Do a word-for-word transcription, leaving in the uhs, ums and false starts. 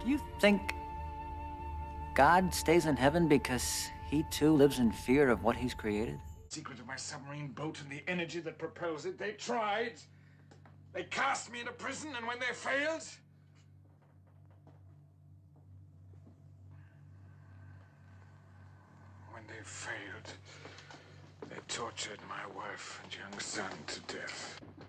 Do you think God stays in heaven because he too lives in fear of what he's created? Secret of my submarine boat and the energy that propels it. They tried. They cast me into prison, and when they failed... When they failed, they tortured my wife and young son to death.